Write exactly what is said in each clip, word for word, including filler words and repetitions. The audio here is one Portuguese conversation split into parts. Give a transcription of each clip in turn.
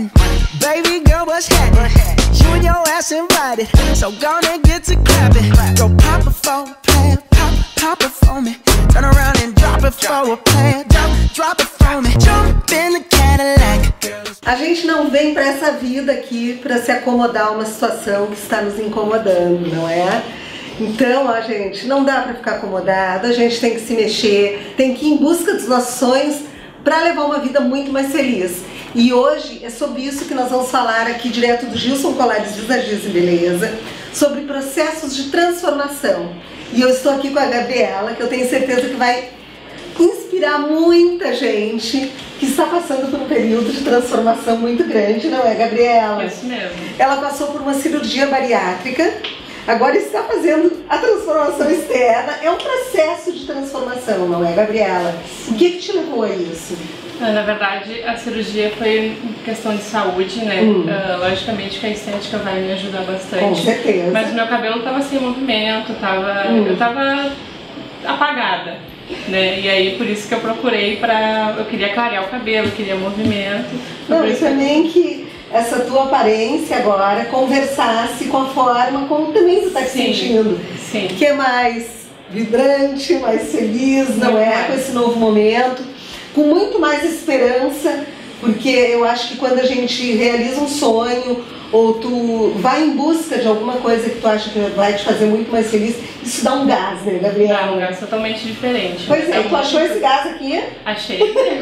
chatting. Baby girl, what's happening? You and your ass invited, so gonna get to clapping. Go pop it for a plan, pop, pop it for me. Turn around and drop it for a plan, drop, drop it for me. Jump in the Cadillac. A gente não vem pra essa vida aqui pra se acomodar a uma situação que está nos incomodando, não é? Então, ó, gente, não dá pra ficar acomodado, a gente tem que se mexer, tem que ir em busca dos nossos sonhos pra levar uma vida muito mais feliz. E hoje é sobre isso que nós vamos falar aqui direto do Gilson Colares Visagismo e Beleza, sobre processos de transformação. E eu estou aqui com a Gabriela, que eu tenho certeza que vai inspirar muita gente que está passando por um período de transformação muito grande, não é, Gabriela? Isso mesmo. Ela passou por uma cirurgia bariátrica, agora está fazendo a transformação externa. É um processo de transformação, não é, Gabriela? O que que te levou a isso? Na verdade, a cirurgia foi questão de saúde, né? Hum. Uh, logicamente que a estética vai me ajudar bastante. Com certeza. Mas o meu cabelo estava sem movimento, tava, hum. eu estava apagada, né? E aí por isso que eu procurei pra... eu queria clarear o cabelo, queria movimento. Não, e também que essa tua aparência agora conversasse com a forma como também você está se sentindo. Sim. Que é mais vibrante, mais feliz, não é? Mais. Com esse novo momento. Com muito mais esperança, porque eu acho que quando a gente realiza um sonho ou tu vai em busca de alguma coisa que tu acha que vai te fazer muito mais feliz, isso dá um gás, né, Gabriela? Dá um gás totalmente diferente. Pois é, tu achou esse gás aqui? Achei.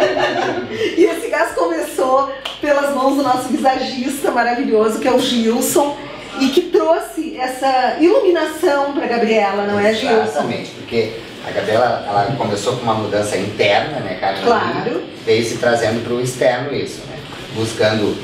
E esse gás começou pelas mãos do nosso visagista maravilhoso, que é o Gilson, e que trouxe essa iluminação para Gabriela, não é, Gilson? Exatamente, porque a Gabriela, ela começou com uma mudança interna, né, cara? Claro. Veio se trazendo para o externo isso, né? Buscando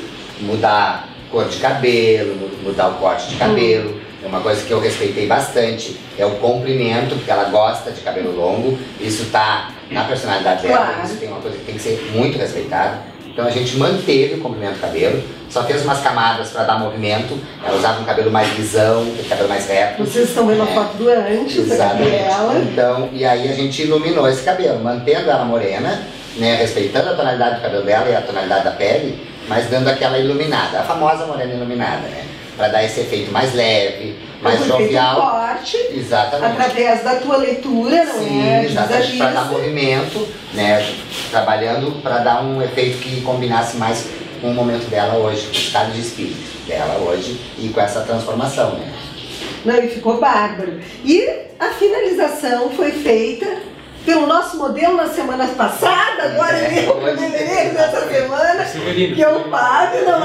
mudar a cor de cabelo, mudar o corte de cabelo. Hum. É uma coisa que eu respeitei bastante, é o comprimento, porque ela gosta de cabelo longo. Isso tá na personalidade dela, claro. Isso tem uma coisa que tem que ser muito respeitada. Então a gente manteve o comprimento do cabelo, só fez umas camadas para dar movimento. Ela usava um cabelo mais lisão, um cabelo mais reto. Vocês estão vendo a foto do antes, exatamente. Dela. Então, e aí a gente iluminou esse cabelo, mantendo ela morena, né, respeitando a tonalidade do cabelo dela e a tonalidade da pele, mas dando aquela iluminada, a famosa morena iluminada, né? Para dar esse efeito mais leve, mais jovial. Forte, exatamente. Através da tua leitura, não Sim, é? Exatamente, para dar movimento, né? Trabalhando para dar um efeito que combinasse mais com o momento dela hoje, com o estado de espírito dela hoje e com essa transformação, né? Não, e ficou bárbaro. E a finalização foi feita pelo nosso modelo na semana passada, agora é eu, cabeleireiro dessa semana, que é o Fábio, não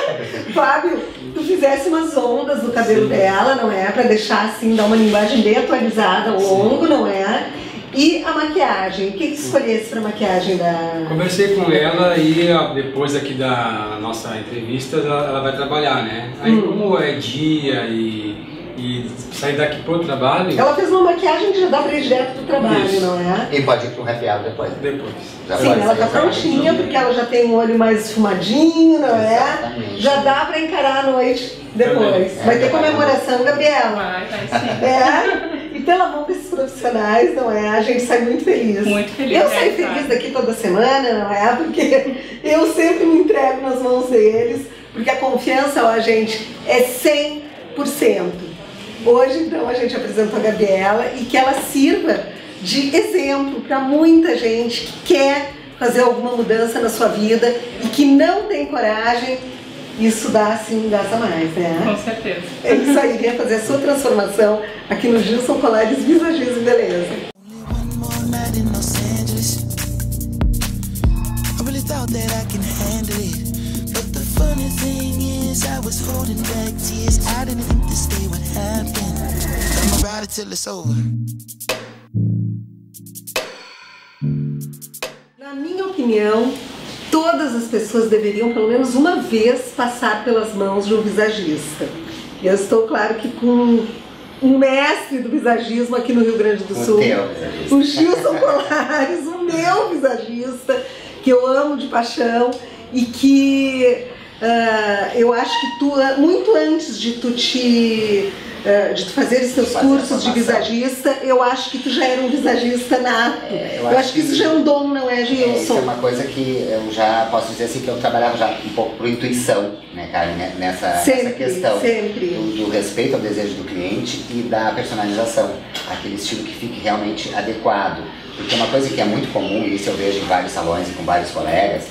é? Fábio, tu fizesse umas ondas no cabelo Sim. dela, não é? Pra deixar assim, dar uma linguagem bem atualizada ao longo, não é? E a maquiagem, o que que escolhesse pra maquiagem da... Conversei com ela e ó, depois aqui da nossa entrevista ela, ela vai trabalhar, né? Aí hum. como é dia e... e sair daqui pro trabalho... Ela fez uma maquiagem que já dá pra ir direto pro trabalho, Isso. não é? E pode ir pro happy hour depois. Depois. Já Sim, ela tá prontinha, porque ela já tem um olho mais esfumadinho, não Exatamente. é? Já dá pra encarar a noite depois. É, vai ter comemoração, Gabriela. Vai, vai sim. É? E pela mão desses profissionais, não é? A gente sai muito feliz. Muito feliz. Eu é, saio feliz claro. daqui toda semana, não é? Porque eu sempre me entrego nas mãos deles, porque a confiança, ó, gente, é cem por cento. Hoje, então, a gente apresentou a Gabriela e que ela sirva de exemplo para muita gente que quer fazer alguma mudança na sua vida e que não tem coragem. Isso dá, assim, um gás a mais, né? Com certeza. É isso aí, venha fazer a sua transformação aqui no Gilson Colares Visagismo e Beleza. I was holding back tears. I didn't think this day would happen. I'ma ride it till it's over. Na minha opinião, todas as pessoas deveriam pelo menos uma vez passar pelas mãos de um visagista. Eu estou, claro, que com um mestre do visagismo aqui no Rio Grande do Sul, o Gilson Colares, o meu visagista, que eu amo de paixão e que Uh, eu acho que tu, muito antes de tu te uh, de tu fazer os teus Fazer cursos de visagista, eu acho que tu já era um visagista nato. É, eu eu, acho acho que que isso já é um dom, não é, Gilson? É, isso é uma coisa que eu já posso dizer assim, que eu trabalhava já um pouco por intuição, né, Karen, nessa, sempre, nessa questão sempre. Do, do respeito ao desejo do cliente e da personalização, aquele estilo que fique realmente adequado. Porque uma coisa que é muito comum, e isso eu vejo em vários salões e com vários colegas,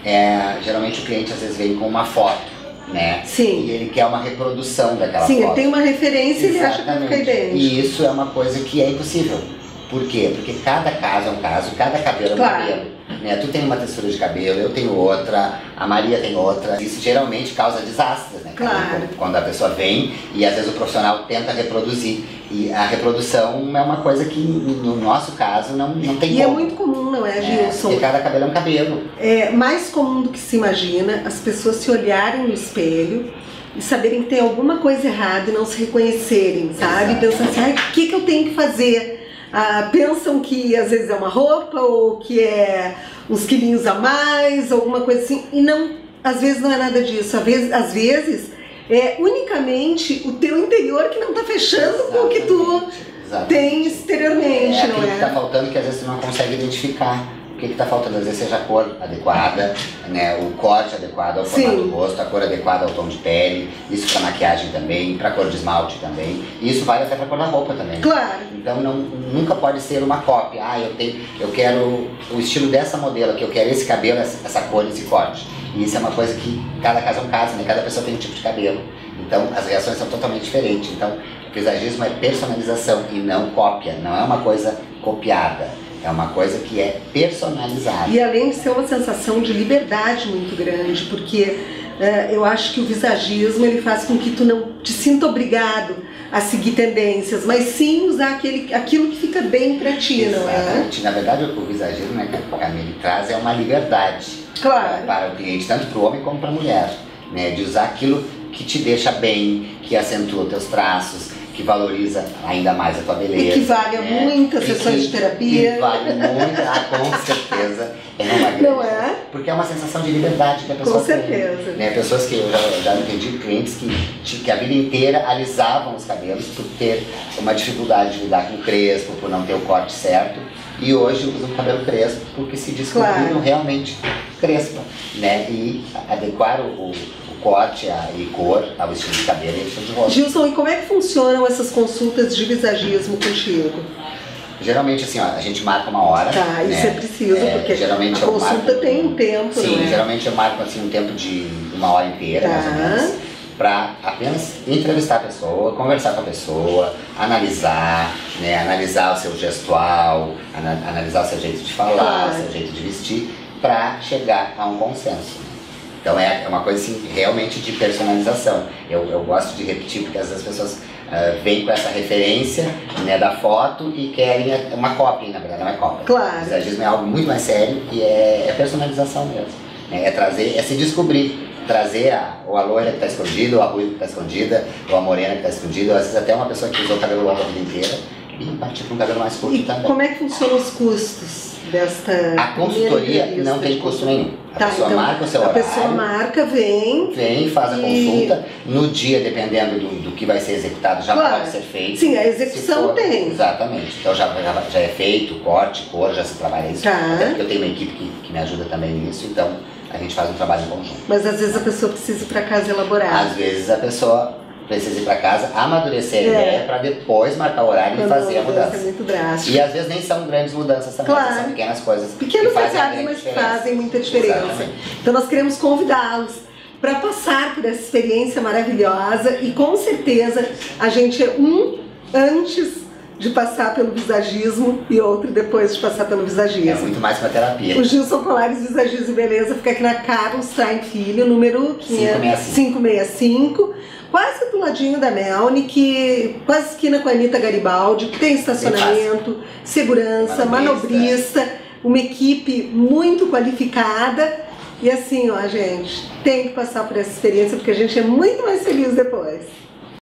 é geralmente o cliente às vezes vem com uma foto, né? Sim. E ele quer uma reprodução daquela Sim, foto. Sim, ele tem uma referência e ele acha que vai ficar idêntico. E isso é uma coisa que é impossível. Por quê? Porque cada caso é um caso, cada cabelo é um claro. cabelo. Né? Tu tem uma textura de cabelo, eu tenho outra, a Maria tem outra. Isso geralmente causa desastres, né? Claro. Quando a pessoa vem e às vezes o profissional tenta reproduzir. E a reprodução é uma coisa que no nosso caso não, não tem e como. E é muito comum, não é, Gilson? Porque cada cabelo é um cabelo. É mais comum do que se imagina as pessoas se olharem no espelho e saberem que tem alguma coisa errada e não se reconhecerem, sabe? Pensam assim, ai, o que, que eu tenho que fazer? Ah, pensam que às vezes é uma roupa ou que é uns quilinhos a mais, alguma coisa assim, e não, às vezes não é nada disso, às vezes, às vezes é unicamente o teu interior que não tá fechando exatamente, com o que tu exatamente. Tem exteriormente, é não é? Que tá faltando que às vezes tu não consegue identificar. O que que tá faltando? Às vezes seja a cor adequada, né, o corte adequado ao formato do rosto, a cor adequada ao tom de pele, isso pra maquiagem também, pra cor de esmalte também, e isso vale até pra cor da roupa também. Claro. Então não, nunca pode ser uma cópia, ah, eu, tenho, eu quero o estilo dessa modelo, que eu quero esse cabelo, essa, essa cor, esse corte. E isso é uma coisa que cada caso é um caso, né, cada pessoa tem um tipo de cabelo, então as reações são totalmente diferentes. Então o visagismo é personalização e não cópia, não é uma coisa copiada. É uma coisa que é personalizada. E além de ser uma sensação de liberdade muito grande, porque uh, eu acho que o visagismo ele faz com que tu não te sinta obrigado a seguir tendências, mas sim usar aquele, aquilo que fica bem pra ti, não é? Exatamente. Na verdade, o visagismo, né, que a Camille traz é uma liberdade claro. Para o cliente, tanto para o homem como para a mulher, né, de usar aquilo que te deixa bem, que acentua teus traços, que valoriza ainda mais a tua beleza. Equivale a né? muitas sessões de terapia. Equivale muito, ah, com certeza. É uma grande, não é? Porque é uma sensação de liberdade que a pessoa com tem. Com certeza. Né? Pessoas que eu já, já entendi, clientes que, que a vida inteira alisavam os cabelos por ter uma dificuldade de lidar com o crespo, por não ter o corte certo. E hoje usam o cabelo crespo porque se descobriram claro. Realmente crespa. Né? E adequar o, o corte a, e cor ao estilo de cabelo e estilo de rosto. Gilson, e como é que funcionam essas consultas de visagismo contigo? Geralmente assim, ó, a gente marca uma hora. Tá, isso né? é preciso, é, porque geralmente a consulta marco, tem um tempo, sim, não é? geralmente eu marco assim um tempo de uma hora inteira, tá. mais ou menos, para apenas entrevistar a pessoa, conversar com a pessoa, analisar, né, analisar o seu gestual, ana, analisar o seu jeito de falar, claro. O seu jeito de vestir, para chegar a um consenso. Então é uma coisa assim, realmente de personalização. Eu, eu gosto de repetir porque às vezes as pessoas uh, vêm com essa referência, né, da foto e querem uma cópia, na verdade não é cópia. Claro. O visagismo é algo muito mais sério e é, é personalização mesmo. Né? É trazer, é se descobrir, trazer a, ou a loira que está escondida, ou a ruiva que está escondida, ou a morena que está escondida, ou às vezes até uma pessoa que usou o cabelo longo a vida inteira e partir para um cabelo mais curto e também. Como é que funcionam os custos desta A consultoria não tem custo nenhum. A tá, pessoa então, marca o seu a horário. A pessoa marca, vem. Vem, faz a e... consulta. No dia, dependendo do, do que vai ser executado, já claro. pode ser feito. Sim, a execução for, tem. Exatamente. Então já, já, já é feito, corte, cor, já se trabalha isso. Tá. Até porque eu tenho uma equipe que, que me ajuda também nisso, então a gente faz um trabalho em conjunto. Mas às vezes a pessoa precisa ir para casa elaborar. Às vezes a pessoa precisa ir para casa, amadurecer a é. ideia para depois marcar o horário Quando e fazer a mudança. É muito drástico. E às vezes nem são grandes mudanças também, claro. São pequenas coisas. Pequenos que fazem detalhes, mas diferença. Fazem muita diferença. Exatamente. Então nós queremos convidá-los para passar por essa experiência maravilhosa e com certeza a gente é um antes de passar pelo visagismo e outro depois de passar pelo visagismo. É muito mais que uma terapia. O Gilson Colares Visagismo e Beleza fica aqui na Carlos Traem Filho, número quinhentos e sessenta e cinco, quase do ladinho da Melni, que quase esquina com a Anitta Garibaldi, que tem estacionamento, segurança, manobrista, uma equipe muito qualificada. E assim, ó, gente, tem que passar por essa experiência porque a gente é muito mais feliz depois.